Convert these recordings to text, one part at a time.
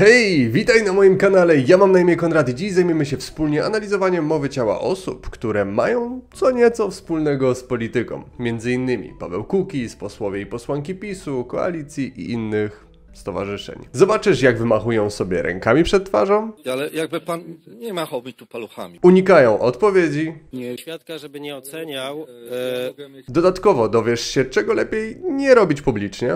Hej, witaj na moim kanale, ja mam na imię Konrad i dziś zajmiemy się wspólnie analizowaniem mowy ciała osób, które mają co nieco wspólnego z polityką. Między innymi Paweł Kukiz, posłowie i posłanki PiS-u, koalicji i innych stowarzyszeń. Zobaczysz, jak wymachują sobie rękami przed twarzą, Ale jakby pan nie machał mi tu paluchami. unikają odpowiedzi, Nie, świadka, żeby nie oceniał. dodatkowo dowiesz się, czego lepiej nie robić publicznie.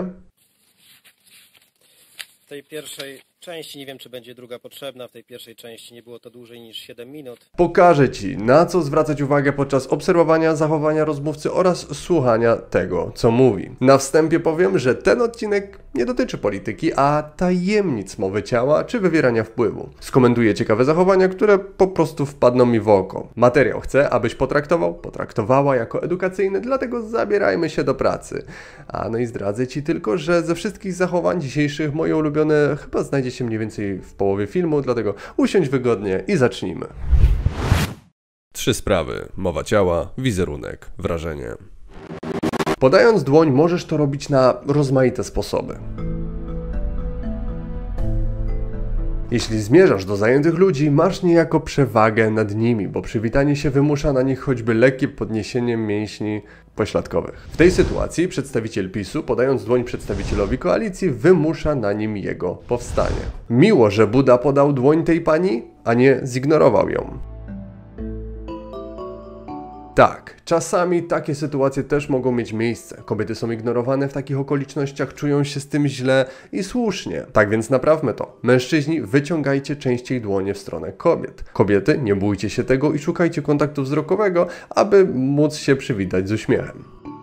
W tej pierwszej części, nie wiem czy będzie druga potrzebna, w tej pierwszej części nie było to dłużej niż 7 minut. Pokażę Ci, na co zwracać uwagę podczas obserwowania zachowania rozmówcy oraz słuchania tego, co mówi. Na wstępie powiem, że ten odcinek nie dotyczy polityki, a tajemnic mowy ciała czy wywierania wpływu. Skomentuję ciekawe zachowania, które po prostu wpadną mi w oko. Materiał chcę, abyś potraktowała jako edukacyjny, dlatego zabierajmy się do pracy. No i zdradzę Ci tylko, że ze wszystkich zachowań dzisiejszych moje ulubione chyba znajdzie się mniej więcej w połowie filmu, dlatego usiądź wygodnie i zacznijmy. 3 sprawy. Mowa ciała, wizerunek, wrażenie. Podając dłoń możesz to robić na rozmaite sposoby. Jeśli zmierzasz do zajętych ludzi, masz niejako przewagę nad nimi, bo przywitanie się wymusza na nich choćby lekkie podniesienie mięśni pośladkowych. W tej sytuacji przedstawiciel PiS-u, podając dłoń przedstawicielowi koalicji, wymusza na nim jego powstanie. Miło, że Buda podał dłoń tej pani, a nie zignorował ją. Tak, czasami takie sytuacje też mogą mieć miejsce. Kobiety są ignorowane w takich okolicznościach, czują się z tym źle i słusznie. Tak więc naprawmy to. Mężczyźni, wyciągajcie częściej dłonie w stronę kobiet. Kobiety, nie bójcie się tego i szukajcie kontaktu wzrokowego, aby móc się przywitać z uśmiechem.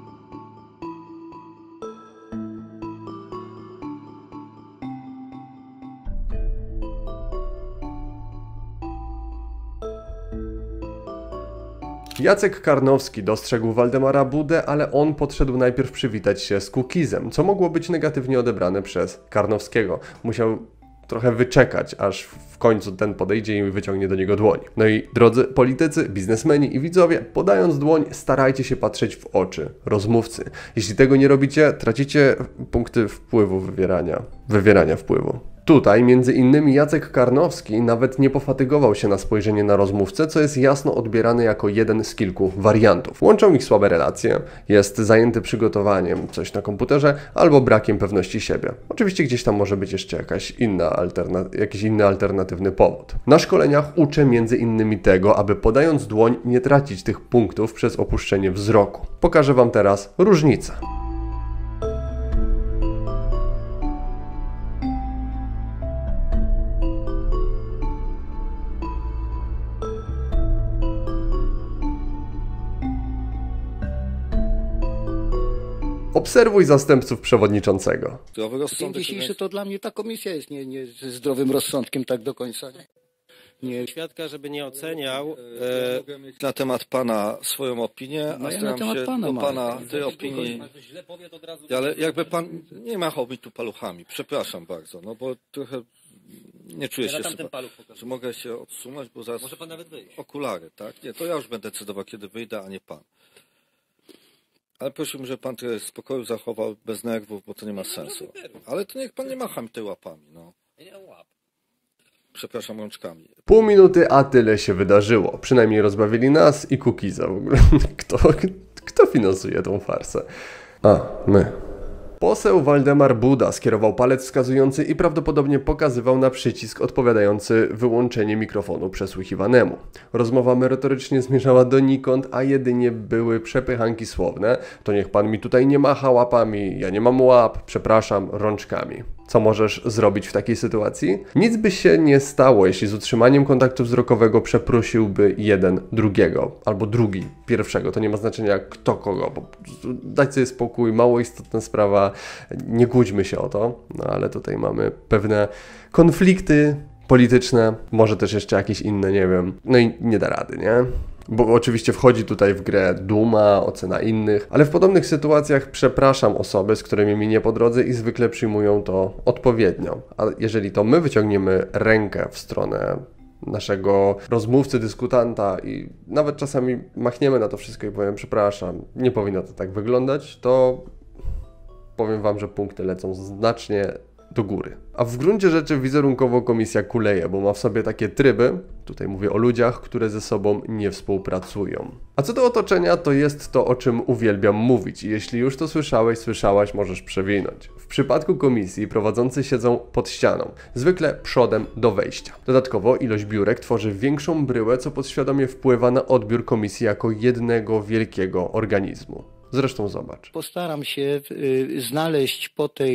Jacek Karnowski dostrzegł Waldemara Budę, ale on podszedł najpierw przywitać się z Kukizem, co mogło być negatywnie odebrane przez Karnowskiego. Musiał trochę wyczekać, aż w końcu ten podejdzie i wyciągnie do niego dłoń. No i drodzy politycy, biznesmeni i widzowie, podając dłoń, starajcie się patrzeć w oczy rozmówcy. Jeśli tego nie robicie, tracicie punkty wpływu wywierania wpływu. Tutaj, między innymi, Jacek Karnowski nawet nie pofatygował się na spojrzenie na rozmówcę, co jest jasno odbierane jako jeden z kilku wariantów. Łączą ich słabe relacje, jest zajęty przygotowaniem coś na komputerze albo brakiem pewności siebie. Oczywiście gdzieś tam może być jeszcze jakiś inny alternatywny powód. Na szkoleniach uczę między innymi tego, aby podając dłoń nie tracić tych punktów przez opuszczenie wzroku. Pokażę Wam teraz różnicę. Obserwuj zastępców przewodniczącego. Zdrowy Dzień rozsądek. dzisiejszy to dla mnie ta komisja jest nie ze zdrowym rozsądkiem tak do końca. Nie. Świadka, żeby nie oceniał. Na temat pana swoją opinię, No a ja staram na temat się pana do mam. pana tej opinii. Ale jakby pan nie machał mi tu paluchami, przepraszam bardzo, no bo trochę nie czuję się chyba. Czy mogę się odsunąć, bo zaraz Może pan nawet wyjść. okulary, tak? Nie, to ja już będę decydował, kiedy wyjdę, a nie pan. Ale prosiłbym, żeby pan trochę spokoju zachował, bez nerwów, bo to nie ma sensu. Ale to niech pan nie macha mi tej łapami, no. Przepraszam, rączkami. Pół minuty, a tyle się wydarzyło. Przynajmniej rozbawili nas i Kukiza w ogóle. Kto finansuje tą farsę? My. Poseł Waldemar Buda skierował palec wskazujący i prawdopodobnie pokazywał na przycisk odpowiadający wyłączenie mikrofonu przesłuchiwanemu. Rozmowa merytorycznie zmierzała donikąd, a jedynie były przepychanki słowne. To niech pan mi tutaj nie macha łapami, ja nie mam łap, przepraszam, rączkami. Co możesz zrobić w takiej sytuacji? Nic by się nie stało, jeśli z utrzymaniem kontaktu wzrokowego przeprosiłby jeden drugiego, albo drugi pierwszego. To nie ma znaczenia kto kogo, bo dać sobie spokój, mało istotna sprawa, nie kłóćmy się o to. No ale tutaj mamy pewne konflikty polityczne, może też jeszcze jakieś inne, nie wiem. No i nie da rady, nie? Bo oczywiście wchodzi tutaj w grę duma, ocena innych, ale w podobnych sytuacjach przepraszam osoby, z którymi mi nie po drodze i zwykle przyjmują to odpowiednio. A jeżeli to my wyciągniemy rękę w stronę naszego rozmówcy, dyskutanta i nawet czasami machniemy na to wszystko i powiem przepraszam, nie powinno to tak wyglądać, to powiem Wam, że punkty lecą znacznie do góry. A w gruncie rzeczy wizerunkowo komisja kuleje, bo ma w sobie takie tryby, tutaj mówię o ludziach, które ze sobą nie współpracują. A co do otoczenia, to jest to, o czym uwielbiam mówić i jeśli już to słyszałeś, słyszałaś, możesz przewinąć. W przypadku komisji prowadzący siedzą pod ścianą, zwykle przodem do wejścia. Dodatkowo ilość biurek tworzy większą bryłę, co podświadomie wpływa na odbiór komisji jako jednego wielkiego organizmu. Zresztą zobacz. Postaram się znaleźć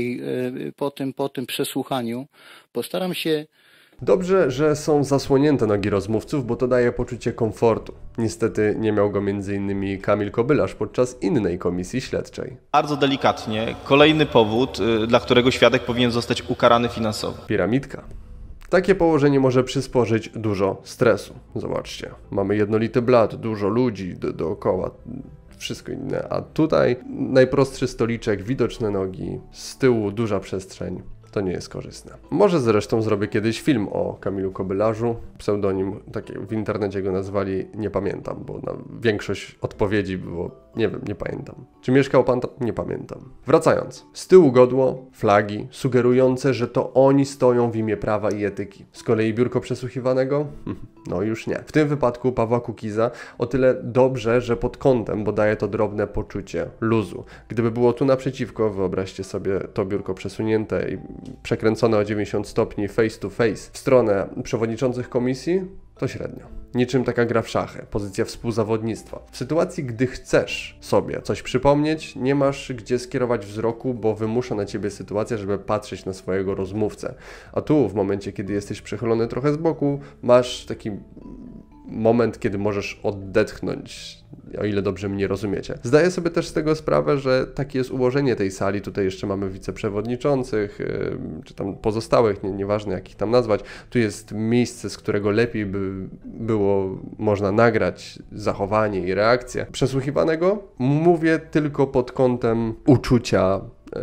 po tym przesłuchaniu, postaram się... Dobrze, że są zasłonięte nogi rozmówców, bo to daje poczucie komfortu. Niestety nie miał go m.in. Kamil Kobylarz podczas innej komisji śledczej. Bardzo delikatnie, kolejny powód, dla którego świadek powinien zostać ukarany finansowo. Piramidka. Takie położenie może przysporzyć dużo stresu. Zobaczcie, mamy jednolity blat, dużo ludzi dookoła, wszystko inne. A tutaj najprostszy stoliczek, widoczne nogi, z tyłu duża przestrzeń. To nie jest korzystne. Może zresztą zrobię kiedyś film o Kamilu Kobylarzu. Pseudonim, taki w internecie go nazwali, nie pamiętam, bo na większość odpowiedzi było, nie wiem, nie pamiętam. Czy mieszkał pan tam? Nie pamiętam. Wracając. Z tyłu godło, flagi, sugerujące, że to oni stoją w imię prawa i etyki. Z kolei biurko przesłuchiwanego? No już nie. W tym wypadku Pawła Kukiza o tyle dobrze, że pod kątem, bo daje to drobne poczucie luzu. Gdyby było tu naprzeciwko, wyobraźcie sobie to biurko przesunięte i przekręcone o 90 stopni face to face w stronę przewodniczących komisji, to średnio. Niczym taka gra w szachy, pozycja współzawodnictwa. W sytuacji, gdy chcesz sobie coś przypomnieć, nie masz gdzie skierować wzroku, bo wymusza na ciebie sytuacja, żeby patrzeć na swojego rozmówcę. A tu, w momencie, kiedy jesteś przechylony trochę z boku, masz taki moment, kiedy możesz odetchnąć, o ile dobrze mnie rozumiecie. Zdaję sobie też z tego sprawę, że takie jest ułożenie tej sali. Tutaj jeszcze mamy wiceprzewodniczących, czy tam pozostałych, nieważne jak ich tam nazwać. Tu jest miejsce, z którego lepiej by było można nagrać zachowanie i reakcję przesłuchiwanego. Mówię tylko pod kątem uczucia,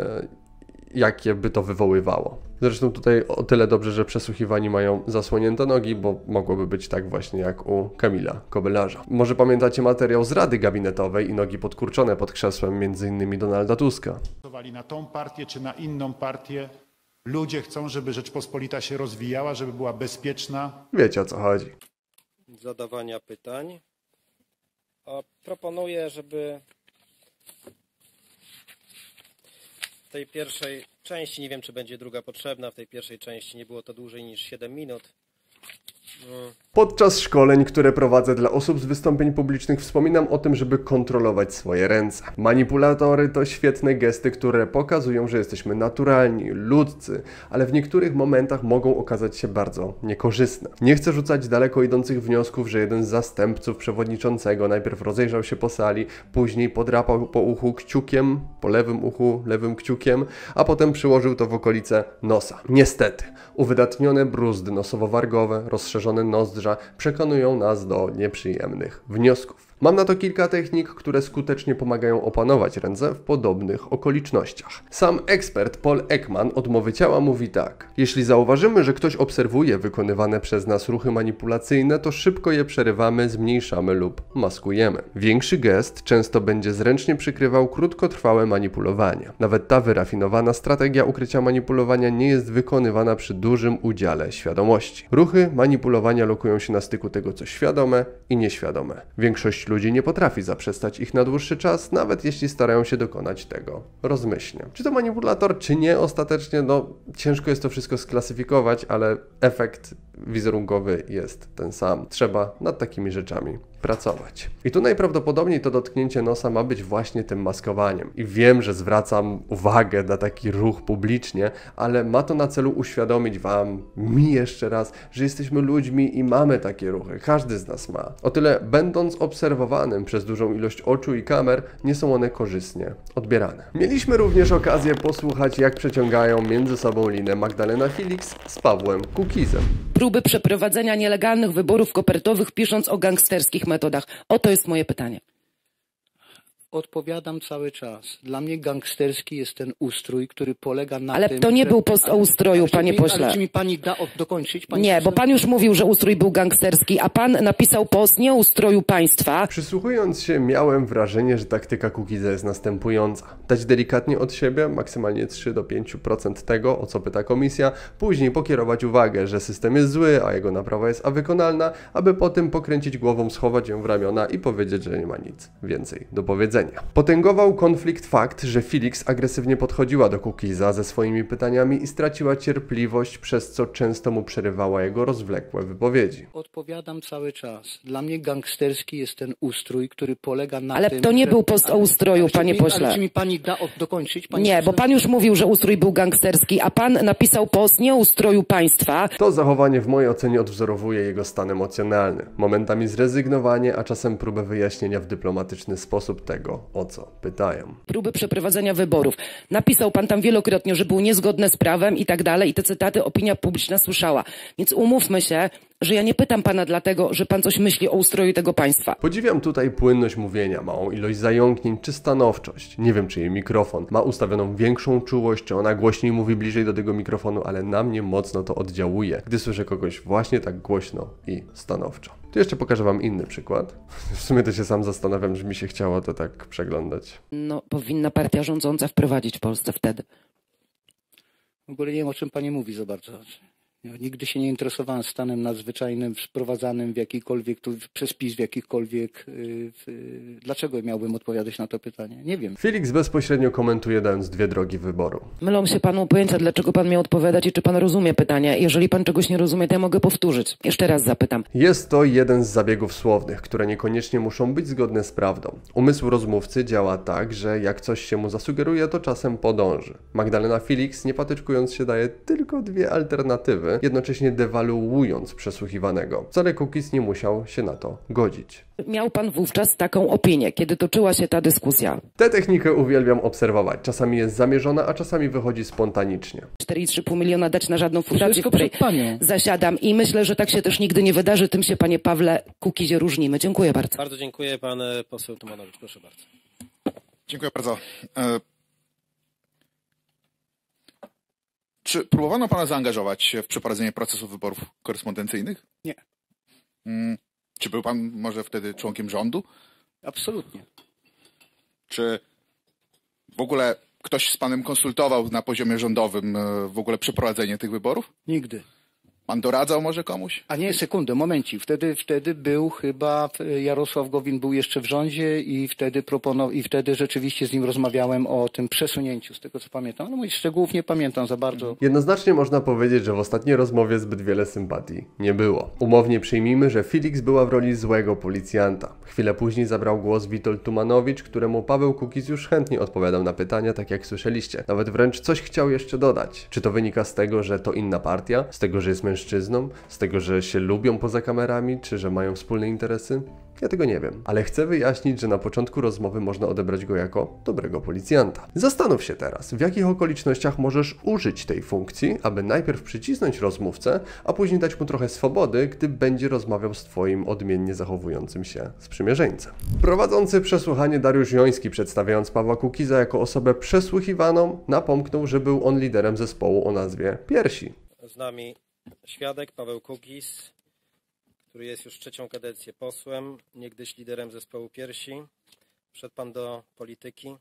jakie by to wywoływało. Zresztą tutaj o tyle dobrze, że przesłuchiwani mają zasłonięte nogi, bo mogłoby być tak właśnie jak u Kamila Kobylarza. Może pamiętacie materiał z Rady Gabinetowej i nogi podkurczone pod krzesłem m.in. Donalda Tuska. Na tą partię czy na inną partię ludzie chcą, żeby Rzeczpospolita się rozwijała, żeby była bezpieczna. Wiecie, o co chodzi. Zadawania pytań. Proponuję, żeby w tej pierwszej części, nie wiem czy będzie druga potrzebna, w tej pierwszej części nie było to dłużej niż 7 minut. Podczas szkoleń, które prowadzę dla osób z wystąpień publicznych, wspominam o tym, żeby kontrolować swoje ręce. Manipulatory to świetne gesty, które pokazują, że jesteśmy naturalni, ludzcy, ale w niektórych momentach mogą okazać się bardzo niekorzystne. Nie chcę rzucać daleko idących wniosków, że jeden z zastępców przewodniczącego najpierw rozejrzał się po sali, później podrapał po uchu kciukiem, po lewym uchu, lewym kciukiem, a potem przyłożył to w okolice nosa. Niestety, uwydatnione bruzdy nosowo-wargowe, rozszerzone nozdrza przekonują nas do nieprzyjemnych wniosków. Mam na to kilka technik, które skutecznie pomagają opanować ręce w podobnych okolicznościach. Sam ekspert Paul Ekman od mowy ciała mówi tak. Jeśli zauważymy, że ktoś obserwuje wykonywane przez nas ruchy manipulacyjne, to szybko je przerywamy, zmniejszamy lub maskujemy. Większy gest często będzie zręcznie przykrywał krótkotrwałe manipulowanie. Nawet ta wyrafinowana strategia ukrycia manipulowania nie jest wykonywana przy dużym udziale świadomości. Ruchy manipulowania lokują się na styku tego, co świadome i nieświadome. Większość ludzi nie potrafi zaprzestać ich na dłuższy czas, nawet jeśli starają się dokonać tego rozmyślnie. Czy to manipulator, czy nie ostatecznie, no ciężko jest to wszystko sklasyfikować, ale efekt wizerunkowy jest ten sam. Trzeba nad takimi rzeczami pracować. I tu najprawdopodobniej to dotknięcie nosa ma być właśnie tym maskowaniem. I wiem, że zwracam uwagę na taki ruch publicznie, ale ma to na celu uświadomić Wam, mi jeszcze raz, że jesteśmy ludźmi i mamy takie ruchy. Każdy z nas ma. O tyle, będąc obserwowanym przez dużą ilość oczu i kamer, nie są one korzystnie odbierane. Mieliśmy również okazję posłuchać, jak przeciągają między sobą linę Magdalena Felix z Pawłem Kukizem. Próby przeprowadzenia nielegalnych wyborów kopertowych, pisząc o gangsterskich metodach. Oto jest moje pytanie. Odpowiadam cały czas. Dla mnie gangsterski jest ten ustrój, który polega na Ale tym, to nie że... był post o ustroju, Ale czy panie mi- pośle. Ale czy mi pani da dokończyć? Pani Nie, bo poseł? pan już mówił, że ustrój był gangsterski, a pan napisał post nie o ustroju państwa. Przysłuchując się, miałem wrażenie, że taktyka Kukiza jest następująca. Dać delikatnie od siebie, maksymalnie 3 do 5% tego, o co pyta komisja, później pokierować uwagę, że system jest zły, a jego naprawa jest wykonalna, aby potem pokręcić głową, schować ją w ramiona i powiedzieć, że nie ma nic więcej do powiedzenia. Potęgował konflikt fakt, że Felix agresywnie podchodziła do Kukiza ze swoimi pytaniami i straciła cierpliwość, przez co często mu przerywała jego rozwlekłe wypowiedzi. Odpowiadam cały czas. Dla mnie gangsterski jest ten ustrój, który polega na Ale tym, to nie że... był post o ustroju, Ale czy panie mi- pośle. Ale czy mi pani da dokończyć? Pani Nie, bo poseł? pan już mówił, że ustrój był gangsterski, a pan napisał post nie o ustroju państwa. To zachowanie w mojej ocenie odwzorowuje jego stan emocjonalny. Momentami zrezygnowanie, a czasem próbę wyjaśnienia w dyplomatyczny sposób tego, o co pytają. Próby przeprowadzenia wyborów. Napisał pan tam wielokrotnie, że był niezgodne z prawem i tak dalej i te cytaty opinia publiczna słyszała. Więc umówmy się, że ja nie pytam pana dlatego, że pan coś myśli o ustroju tego państwa. Podziwiam tutaj płynność mówienia, małą ilość zająknięć czy stanowczość. Nie wiem, czy jej mikrofon ma ustawioną większą czułość, czy ona głośniej mówi bliżej do tego mikrofonu, ale na mnie mocno to oddziałuje, gdy słyszę kogoś właśnie tak głośno i stanowczo. Tu jeszcze pokażę wam inny przykład. W sumie to się sam zastanawiam, że mi się chciało to tak przeglądać. No, powinna partia rządząca wprowadzić w Polsce wtedy. W ogóle nie wiem, o czym pani mówi za bardzo. Ja nigdy się nie interesowałem stanem nadzwyczajnym wprowadzanym w jakikolwiek, przez PiS w jakichkolwiek... Dlaczego miałbym odpowiadać na to pytanie? Nie wiem. Felix bezpośrednio komentuje, dając dwie drogi wyboru. Mylą się panu pojęcia, dlaczego pan miał odpowiadać i czy pan rozumie pytanie. Jeżeli pan czegoś nie rozumie, to ja mogę powtórzyć. Jeszcze raz zapytam. Jest to jeden z zabiegów słownych, które niekoniecznie muszą być zgodne z prawdą. Umysł rozmówcy działa tak, że jak coś się mu zasugeruje, to czasem podąży. Magdalena Felix, nie patyczkując się, daje tylko dwie alternatywy, jednocześnie dewaluując przesłuchiwanego. Wcale Kukiz nie musiał się na to godzić. Miał pan wówczas taką opinię, kiedy toczyła się ta dyskusja. Tę technikę uwielbiam obserwować. Czasami jest zamierzona, a czasami wychodzi spontanicznie. 4,3 miliona dać na żadną fundację, w Wszystko której przed panią. zasiadam i myślę, że tak się też nigdy nie wydarzy. Tym się, panie Pawle Kukizie, różnimy. Dziękuję bardzo. Bardzo dziękuję, pan poseł Tumanowicz. Proszę bardzo. Dziękuję bardzo. Czy próbowano pana zaangażować w przeprowadzenie procesu wyborów korespondencyjnych? Nie. Czy był pan może wtedy członkiem rządu? Absolutnie. Czy w ogóle ktoś z panem konsultował na poziomie rządowym w ogóle przeprowadzenie tych wyborów? Nigdy. Pan doradzał może komuś? A nie, sekundę, momencik. Wtedy był chyba, Jarosław Gowin był jeszcze w rządzie i wtedy rzeczywiście z nim rozmawiałem o tym przesunięciu, z tego co pamiętam. No moich szczegółów nie pamiętam za bardzo. Jednoznacznie można powiedzieć, że w ostatniej rozmowie zbyt wiele sympatii nie było. Umownie przyjmijmy, że Felix była w roli złego policjanta. Chwilę później zabrał głos Witold Tumanowicz, któremu Paweł Kukiz już chętnie odpowiadał na pytania, tak jak słyszeliście. Nawet wręcz coś chciał jeszcze dodać. Czy to wynika z tego, że to inna partia? Z tego, że jest mężczyzną? Z tego, że się lubią poza kamerami? Czy że mają wspólne interesy? Ja tego nie wiem, ale chcę wyjaśnić, że na początku rozmowy można odebrać go jako dobrego policjanta. Zastanów się teraz, w jakich okolicznościach możesz użyć tej funkcji, aby najpierw przycisnąć rozmówcę, a później dać mu trochę swobody, gdy będzie rozmawiał z twoim odmiennie zachowującym się sprzymierzeńcem. Prowadzący przesłuchanie Dariusz Joński, przedstawiając Pawła Kukiza jako osobę przesłuchiwaną, napomknął, że był on liderem zespołu o nazwie Piersi. Z nami świadek Paweł Kukiz, który jest już trzecią kadencję posłem, niegdyś liderem zespołu Piersi. Wszedł pan do polityki.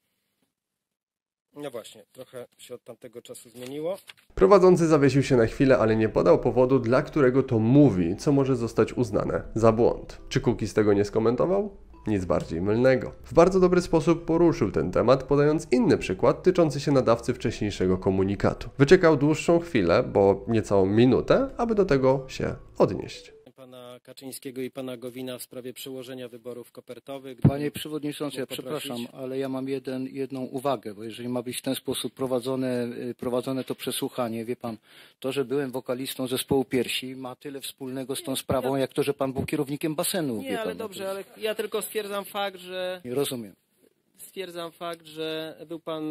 No właśnie, trochę się od tamtego czasu zmieniło. Prowadzący zawiesił się na chwilę, ale nie podał powodu, dla którego to mówi, co może zostać uznane za błąd. Czy Kukiz tego nie skomentował? Nic bardziej mylnego. W bardzo dobry sposób poruszył ten temat, podając inny przykład tyczący się nadawcy wcześniejszego komunikatu. Wyczekał dłuższą chwilę, bo niecałą minutę, aby do tego się odnieść. Pana Kaczyńskiego i pana Gowina w sprawie przełożenia wyborów kopertowych. Panie przewodniczący, ja przepraszam, ale ja mam jedną uwagę, bo jeżeli ma być w ten sposób prowadzone to przesłuchanie, wie pan, to, że byłem wokalistą zespołu Piersi, ma tyle wspólnego z tą sprawą, jak to, że pan był kierownikiem basenu. Nie, wie ale pan, dobrze, ale ja tylko stwierdzam fakt, że... Nie rozumiem. Stwierdzam fakt, że był pan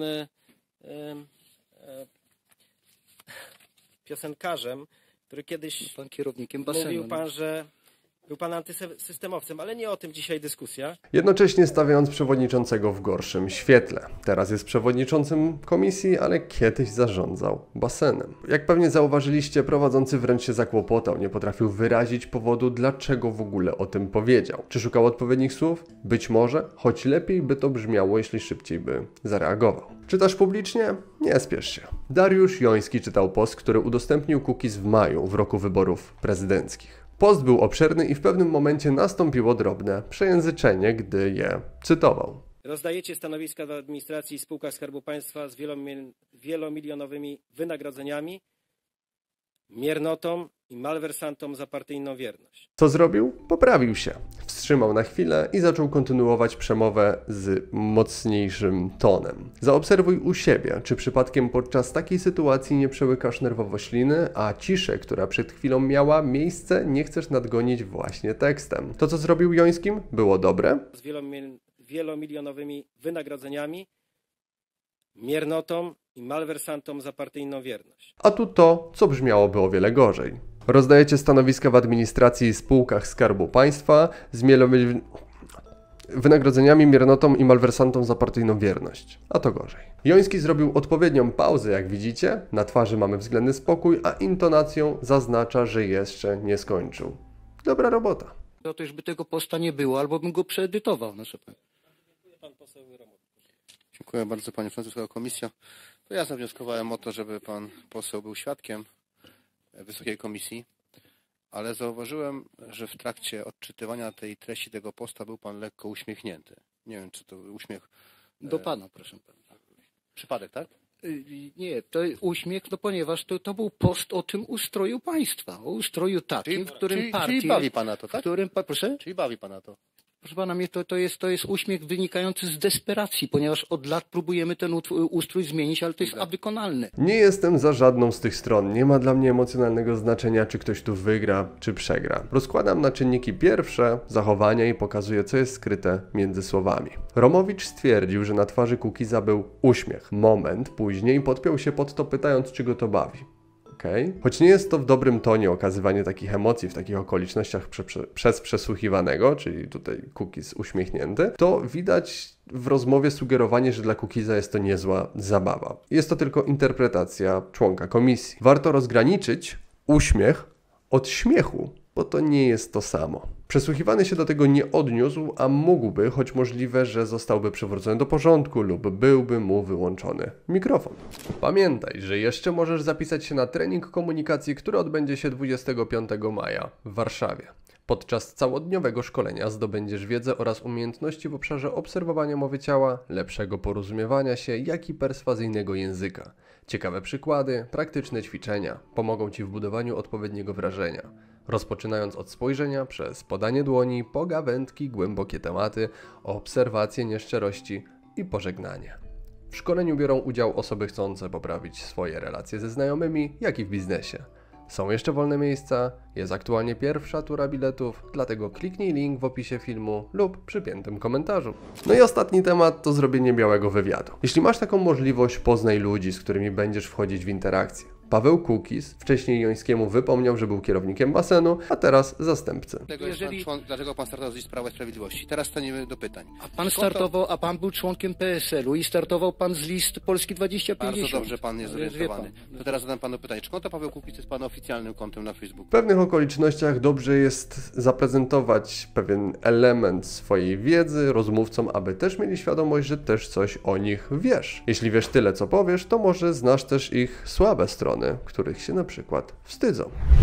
piosenkarzem, który kiedyś Pan kierownikiem basenu. mówił pan, że Był pan antysystemowcem, ale nie o tym dzisiaj dyskusja. Jednocześnie stawiając przewodniczącego w gorszym świetle. Teraz jest przewodniczącym komisji, ale kiedyś zarządzał basenem. Jak pewnie zauważyliście, prowadzący wręcz się zakłopotał, nie potrafił wyrazić powodu, dlaczego w ogóle o tym powiedział. Czy szukał odpowiednich słów? Być może, choć lepiej by to brzmiało, jeśli szybciej by zareagował. Czytasz publicznie? Nie spiesz się. Dariusz Joński czytał post, który udostępnił Kukiz w maju, w roku wyborów prezydenckich. Post był obszerny i w pewnym momencie nastąpiło drobne przejęzyczenie, gdy je cytował. Rozdajecie stanowiska w administracji i spółkach Skarbu Państwa z wielomilionowymi wynagrodzeniami, miernotą i malwersantom za partyjną wierność. Co zrobił? Poprawił się. Wstrzymał na chwilę i zaczął kontynuować przemowę z mocniejszym tonem. Zaobserwuj u siebie, czy przypadkiem podczas takiej sytuacji nie przełykasz nerwowo śliny, a ciszę, która przed chwilą miała miejsce, nie chcesz nadgonić właśnie tekstem. To, co zrobił Jońskim, było dobre? Z wielomilionowymi wynagrodzeniami, miernotą i malwersantom za partyjną wierność. A tu to, co brzmiałoby o wiele gorzej. Rozdajecie stanowiska w administracji i spółkach Skarbu Państwa z wynagrodzeniami, miernotą i malwersantom za partyjną wierność. A to gorzej. Joński zrobił odpowiednią pauzę, jak widzicie. Na twarzy mamy względny spokój, a intonacją zaznacza, że jeszcze nie skończył. Dobra robota. To już by tego posta nie było, albo bym go przeedytował. Dziękuję bardzo, panie przewodniczący komisja. To ja zawnioskowałem o to, żeby pan poseł był świadkiem Wysokiej Komisji, ale zauważyłem, że w trakcie odczytywania tej treści tego posta był pan lekko uśmiechnięty. Nie wiem, czy to uśmiech... Do pana, proszę pana. Przypadek, tak? Nie, to uśmiech, no ponieważ to był post o tym ustroju państwa, o ustroju takim, w którym partie... Czyli bawi pana to, tak? W którym, proszę? Czyli bawi pana to. Proszę pana, mnie to jest uśmiech wynikający z desperacji, ponieważ od lat próbujemy ten ustrój zmienić, ale to jest wykonalne. Nie jestem za żadną z tych stron. Nie ma dla mnie emocjonalnego znaczenia, czy ktoś tu wygra, czy przegra. Rozkładam na czynniki pierwsze, zachowania i pokazuję, co jest skryte między słowami. Romowicz stwierdził, że na twarzy Kukiza był uśmiech. Moment później podpiął się pod to, pytając, czy go to bawi. Okay. Choć nie jest to w dobrym tonie okazywanie takich emocji w takich okolicznościach przez przesłuchiwanego, czyli tutaj Kukiz uśmiechnięty, to widać w rozmowie sugerowanie, że dla Kukiza jest to niezła zabawa. Jest to tylko interpretacja członka komisji. Warto rozgraniczyć uśmiech od śmiechu, bo to nie jest to samo. Przesłuchiwany się do tego nie odniósł, a mógłby, choć możliwe, że zostałby przywrócony do porządku lub byłby mu wyłączony mikrofon. Pamiętaj, że jeszcze możesz zapisać się na trening komunikacji, który odbędzie się 25 maja w Warszawie. Podczas całodniowego szkolenia zdobędziesz wiedzę oraz umiejętności w obszarze obserwowania mowy ciała, lepszego porozumiewania się, jak i perswazyjnego języka. Ciekawe przykłady, praktyczne ćwiczenia pomogą Ci w budowaniu odpowiedniego wrażenia. Rozpoczynając od spojrzenia, przez podanie dłoni, pogawędki, głębokie tematy, obserwacje nieszczerości i pożegnanie. W szkoleniu biorą udział osoby chcące poprawić swoje relacje ze znajomymi, jak i w biznesie. Są jeszcze wolne miejsca, jest aktualnie pierwsza tura biletów, dlatego kliknij link w opisie filmu lub przypiętym komentarzu. No i ostatni temat to zrobienie białego wywiadu. Jeśli masz taką możliwość, poznaj ludzi, z którymi będziesz wchodzić w interakcję. Paweł Kukiz wcześniej Jońskiemu wypomniał, że był kierownikiem basenu, a teraz zastępcy. Dlaczego pan startował z list Prawa i Sprawiedliwości? Teraz staniemy do pytań. A pan był członkiem PSL-u i startował pan z list Polski 2050. Bardzo dobrze pan jest zorientowany. To teraz zadam panu pytanie. Czy konto Paweł Kukiz jest pana oficjalnym kontem na Facebooku? W pewnych okolicznościach dobrze jest zaprezentować pewien element swojej wiedzy rozmówcom, aby też mieli świadomość, że też coś o nich wiesz. Jeśli wiesz tyle, co powiesz, to może znasz też ich słabe strony, których się na przykład wstydzą.